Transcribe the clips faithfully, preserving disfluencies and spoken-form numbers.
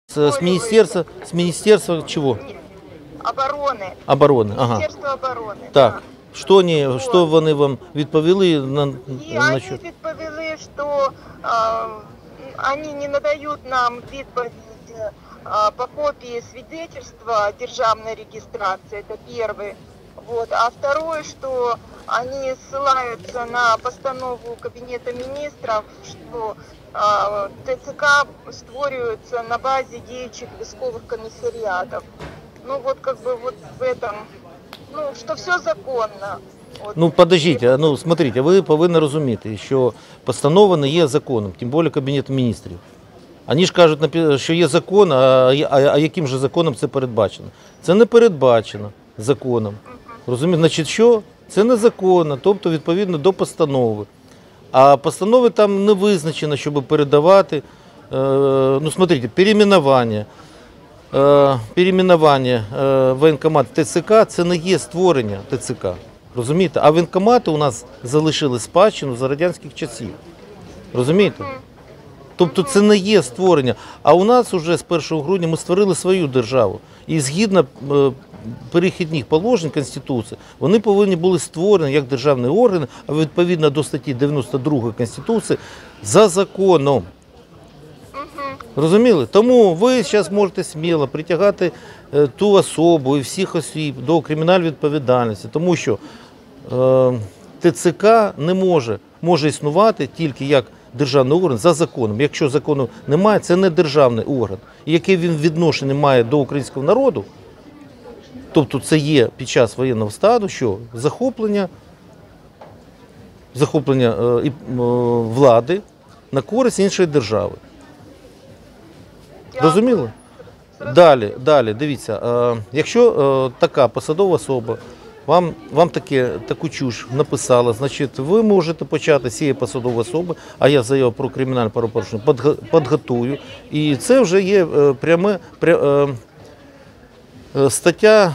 С, с министерства, с министерства чего? Оборони. Оборони, ага. Міністерство оборони. Так. Що, вони, Вот. що вони вам відповіли на, І на вони що? відповіли, що а, вони не надають нам відповідь а, по копії свидетельства державной регистрации, это первый. Вот. А второе, что они ссылаются на постанову Кабинета министров, что а, ТЦК створюється на базе діючих військових комісаріатів. Ну вот как бы вот в этом, ну что все законно. От. Ну, подождіть, ну, смотрите, ви повинні розуміти, що постанова не є законом, тим більше Кабінету міністрів. Вони ж кажуть, що є закон, а, а, а яким же законом це передбачено? Це не передбачено законом. Розумієте, значить, що? Це незаконно, тобто відповідно до постанови. А постанови там не визначено, щоб передавати, е, ну, смотрите, перейменування. Е, перейменування е, воєнкомат ТЦК – це не є створення ТЦК. Розумієте? А воєнкомати у нас залишили спадщину за радянських часів. Розумієте? Тобто це не є створення. А у нас вже з першого грудня ми створили свою державу. І згідно е, перехідних положень Конституції, вони повинні були створені як державні органи, а відповідно до статті дев'яносто другої Конституції, за законом. Розуміли? Тому ви зараз можете сміло притягати е, ту особу і всіх осіб до кримінальної відповідальності, тому що е, ТЦК не може, може існувати тільки як державний орган за законом. Якщо закону немає, це не державний орган. І яке він відношення має до українського народу, тобто це є під час воєнного стану, що захоплення, захоплення е, е, влади на користь іншої держави. Розуміло? Далі, далі, дивіться, е, якщо е, така посадова особа вам, вам таке, таку чуш написала, значить ви можете почати з цієї посадової особи, а я заяву про кримінальне правопорушення підготую. І це вже є е, пряме, пря, е, стаття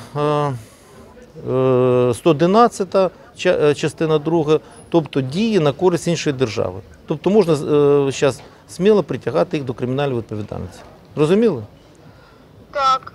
е, сто одинадцята, частина друга, тобто дії на користь іншої держави. Тобто можна зараз е, сміло притягати їх до кримінальної відповідальності. Розуміли? Так.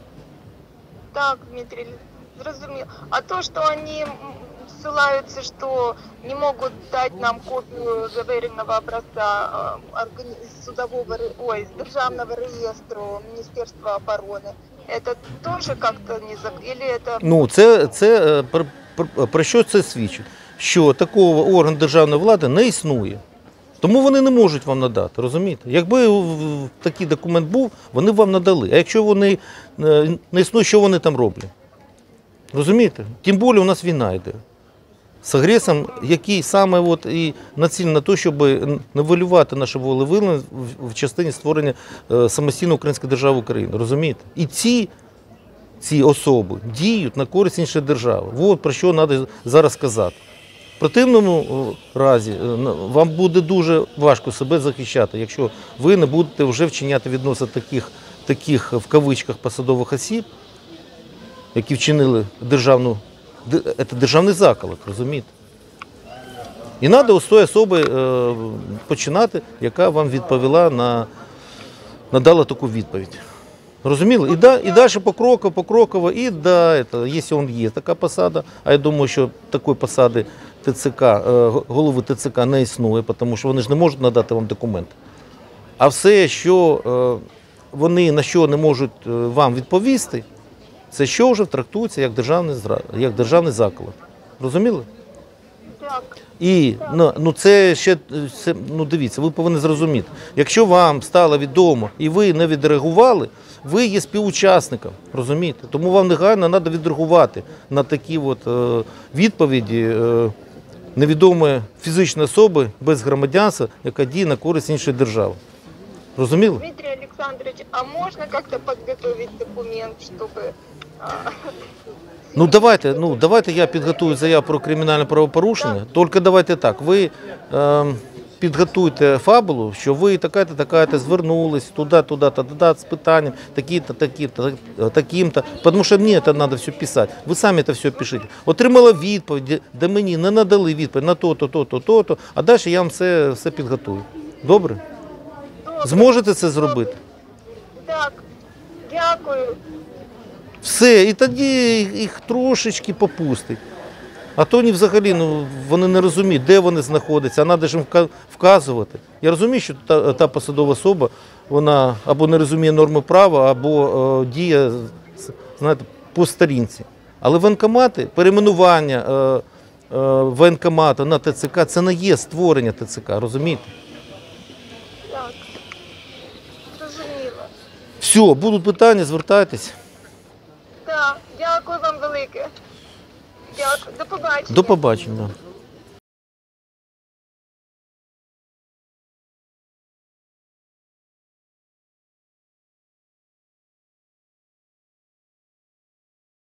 Так, Дмитрий, зрозумел. А то, что они ссылаются, что не могут дать нам копию заверенного образца органи... судового, ой, державного реєстру Міністерства оборони, это тоже как-то не зак... Или это... Ну, це, це про, про, про що це свідчить? Що такого органу державної влади не існує. Тому вони не можуть вам надати, розумієте? Якби такий документ був, вони б вам надали. А якщо вони не існують, що вони там роблять? Розумієте? Тим більше у нас війна йде з агресором, який саме от і націлений на те, щоб нивелювати наше волевиявлення в частині створення самостійної української держави України. Розумієте? І ці, ці особи діють на користь іншої держави. От про що треба зараз сказати. В противному разі вам буде дуже важко себе захищати, якщо ви не будете вже вчиняти відносно таких, таких в кавичках посадових осіб, які вчинили державну, це державний заколот, розумієте? І треба з тої особи починати, яка вам відповіла, на, надала таку відповідь. Розуміли? І, да, і далі покроково, покроково, і да, це, якщо він є така посада, а я думаю, що такої посади ТЦК, голови ТЦК не існує, тому що вони ж не можуть надати вам документи. А все, що вони на що не можуть вам відповісти, це що вже трактується як державний, як державний заколот. Розуміли? Так. І ну, ну це ще, це, ну дивіться, ви повинні зрозуміти, якщо вам стало відомо і ви не відреагували, ви є співучасником, розумієте? Тому вам негайно треба відреагувати на такі от, е, відповіді е, невідомої фізичної особи без громадянства, яка діє на користь іншої держави. Розуміли? Дмитрий Александрович, а можно как-то подготовить документ, чтобы... Ну давайте, ну давайте я підготую заяву про кримінальне правопорушення. Тільки давайте так, ви е, підготуйте фабулу, що ви така-то, така-то звернулись туди, туди, туди, з питанням, такі-то, такі-то, таким-то. Тому що мені це треба все писати. Ви самі це все пишете. Отримала відповідь, де мені не надали відповідь на то-то, то-то, то-то, а далі я вам все, все підготую. Добре? Зможете це зробити? Так, Дякую. Все, і тоді їх трошечки попустить. А то вони взагалі ну, вони не розуміють, де вони знаходяться, а треба ж їм вка- вказувати. Я розумію, що та, та посадова особа, вона або не розуміє норми права, або е, діє знаєте, по старінці. Але воєнкомати, перейменування е, е, воєнкомату на ТЦК – це не є створення ТЦК, розумієте? Так. Зрозуміло. Все, будуть питання, звертайтесь. Так, дякую вам велике. Дякую. До побачення. До побачення.